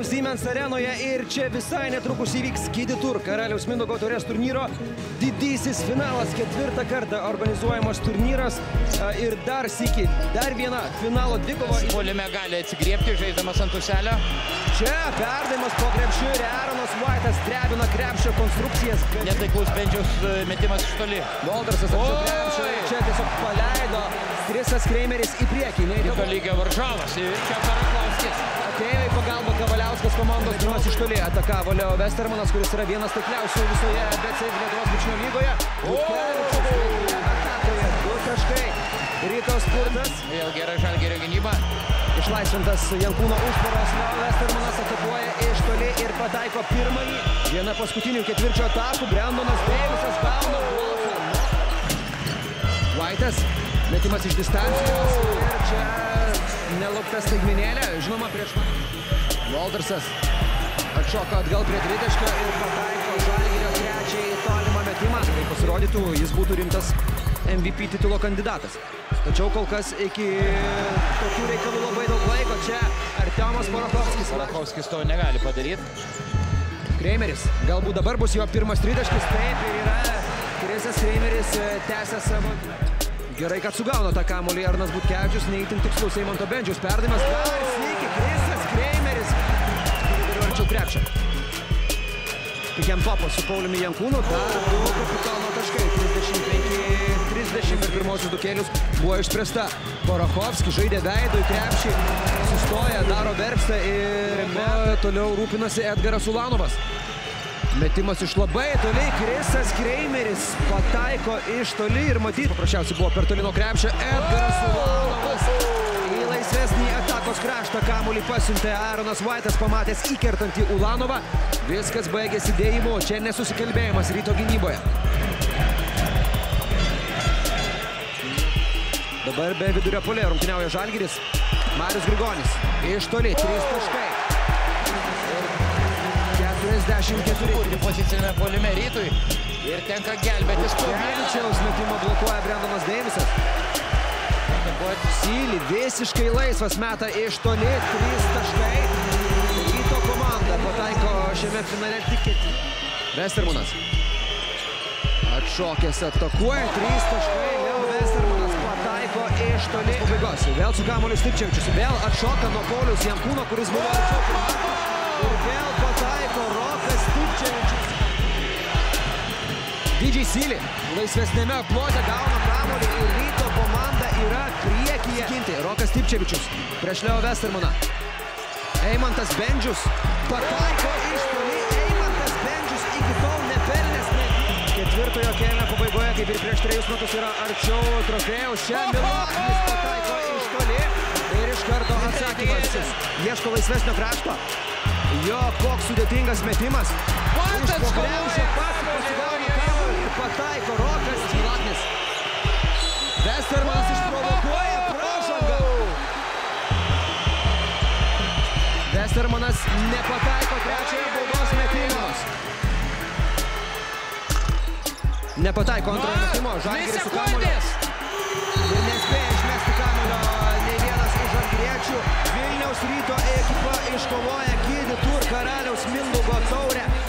Vilniaus Siemens arenoje ir čia visai netrukus įvyks Kidi Tour, Karaliaus Mindaugo taurės turnyro didysis finalas. 4. kartą organizuojamas turnyras ir dar sykį, dar viena finalo dvikova. Puolime gali atsigriebti, žaisdamas ant uselio. Čia perdavimas po krepšiu ir Aaronas White'as drebina krepšio konstrukcijas. Netaiklus Bendžiaus metimas iš toli. Waltersas arčiau krepšio ir čia tiesiog paleido Chrisas Kreimeris į priekį. Kito lygio varžovas ir čia Parakovskis. Atėjo į pagalbą Kavaliauskas komandos pirmas iš toli. Atakavo Leo Westermanas, kuris yra vienas taikliausių visoje BCF Lietuvos krepšinio lygoje. Butkevičius atakoje 2 taškai. Rytos Spurtas. Vėl gera Žalgirio gynyba. Išlaisvintas Jankūno užtvaros. Leo Westermanas atakuoja iš toli ir pataiko pirmąjį. Viena paskutinių ketvirčio atakų. Brendonas Deivisas gauna bloką. White'as. Metimas iš distancijos ir čia nelaukta staigmenėlė, žinoma prieš Waltersas atšoka atgal prie tritaškio ir pataiko Žalgirio trečiąjį tolimą metimą. Kai pasirodytų, jis būtų rimtas MVP titulo kandidatas. Tačiau kol kas iki tokių reikalų labai daug laiko. Čia Artiomas Parakovskis. Parakovskis to negali padaryti. Kreimeris, galbūt dabar bus jo pirmas tritaškis. Taip ir yra. Chrisas Kreimeris tęsia savo... Gerai, kad sugauna tą kamuolį Arnas Butkevičius, neįtin tikslus Eimanto Bendžiaus perdavimas. Gal sveiki, Chrisas Kreimeris. Ir arčiau krepšio. Pick and popas su Pauliumi Jankūnu. Dar 2 kapitono taškai. 35-30 per pirmosius 2 kėlius buvo išspręsta. Parakovskis žaidė veidu į krepšį. Sustoja, daro verpstą ir toliau rūpinasi Edgaras Ulanovas. Metimas iš labai toli, Chrisas Kreimeris pataiko iš toli ir matyt, paprasčiausiai buvo per toli nuo krepšio. Edgaras Ulanovas į laisvesnį atakos kraštą kamuolį pasiuntė Aaronas White'as, pamatęs įkertantį Ulanovą. Viskas baigėsi dėjimu, čia nesusikalbėjimas Ryto gynyboje. Dabar be vidurio puolėjo rungtyniauja Žalgiris. Marius Grigonis iš toli, 3 taškai. 44. Pozicinėme puolime Rytui ir tenka gelbėtis po Butkevičiaus metimą blokuoja Brendonas Deivisas. Syli visiškai laisvas meta iš toli, 3 taškai. Ryto komanda pataiko šiame finale tik Westermanas. Atšokęs atakuoja, 3 taškai. Leo Westermanas pataiko iš toli. Pabaigos. Vėl su kamuoliu Stipčevičius. Vėl atšoka nuo Pauliaus Jankūno, kuris buvo atšokas. Ir vėl pataiko Rokas Stipčevičius. Didžiai Syli laisvesnėme plote gauna kamuolį ir Ryto komanda yra priekyje. Rokas Stipčevičius prieš Leo Westermaną. Eimantas Bendžius pataiko iš toli. Eimantas Bendžius iki tol nepelnęs. 4. kėlinio pabaigoje, kaip ir prieš 3 metus, yra arčiau trofėjaus. Čia Milaknis pataiko iš toli ir iš karto atsakymas. Ieško laisvesnio krašto. Jo, koks sudėtingas metimas. Iš po krepšio pasigauna kamuolį ir pataiko Rokas Milaknis. Westermanas išprovokuoja pražangą. Westermanas nepataiko trečiojo baudos metimo. Nepataiko antrojo metimo. Žalgiris su kamuoliu. Ir nespėja išmesti kamuolio nei vienas iš žalgiriečių. Vilniaus Ryto ekipa iškovoja Kidi Tour Karaliaus Mindaugo taurę.